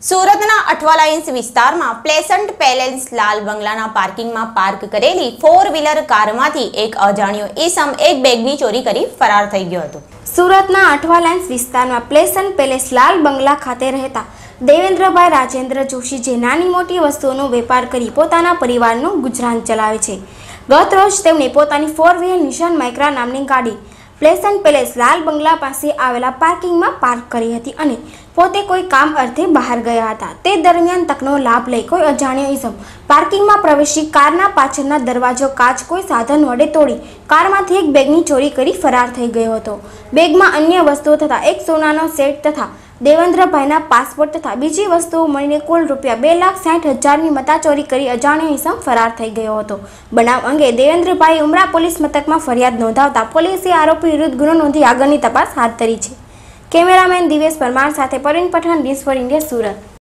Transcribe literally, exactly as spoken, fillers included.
સુરતના અઠવાલાઇન્સ વિસ્તારમાં પ્લેસન્ટ પેલેસ લાલ બંગલાના પાર્કિંગમાં પાર્ક કરેલી ફોર વ્હીલર કારમાંથી એક અજાણ્યો ઈસમ એક બેગની ચોરી કરી ફરાર થઈ ગયો હતો। સુરતના અઠવાલાઇન્સ વિસ્તારમાં પ્લેસન્ટ પેલેસ લાલ બંગલા ખાતે રહેતા દેવેન્દ્રભાઈ રાજેન્દ્ર જોશી જે નાની મોટી વસ્તુઓનો વેપાર કરી પોતાના પરિવારનું ગુજરાન ચલાવે છે। ગત રોજ તેમણે પોતાની ફોર વ્હીલર નિશાન માઇક્રા નામની ગાડી પ્લેસન્ટ પેલેસ લાલ બંગલા પાસે આવેલા પાર્કિંગમાં પાર્ક કરી હતી અને પોતે કોઈ કામ અર્થે બહાર ગયા હતા। તે દરમિયાન તકનો લાભ લઈ કોઈ અજાણ્યો ઈસમ પાર્કિંગમાં પ્રવેશી કારના પાછળના દરવાજો કાચ કોઈ સાધન વડે તોડી કારમાંથી એક બેગની ચોરી કરી ફરાર થઈ ગયો હતો। બેગમાં અન્ય વસ્તુઓ તથા એક સોનાનો સેટ તથા દેવેન્દ્રભાઈના પાસપોર્ટ તથા બીજી વસ્તુઓ મળીને કુલ રૂપિયા બે લાખ સાઠ હજારની મતાચોરી કરી અજાણ્યો ઈસમ ફરાર થઈ ગયો હતો। બનાવ અંગે દેવેન્દ્રભાઈ ઉમરા પોલીસ મથકમાં ફરિયાદ નોંધાવતા પોલીસે આરોપી વિરુદ્ધ ગુનો નોંધી આગળની તપાસ હાથ ધરી છે। કેમેરામેન દિવેશ પરમાર સાથે Parveen Pathan, news for India, Surat.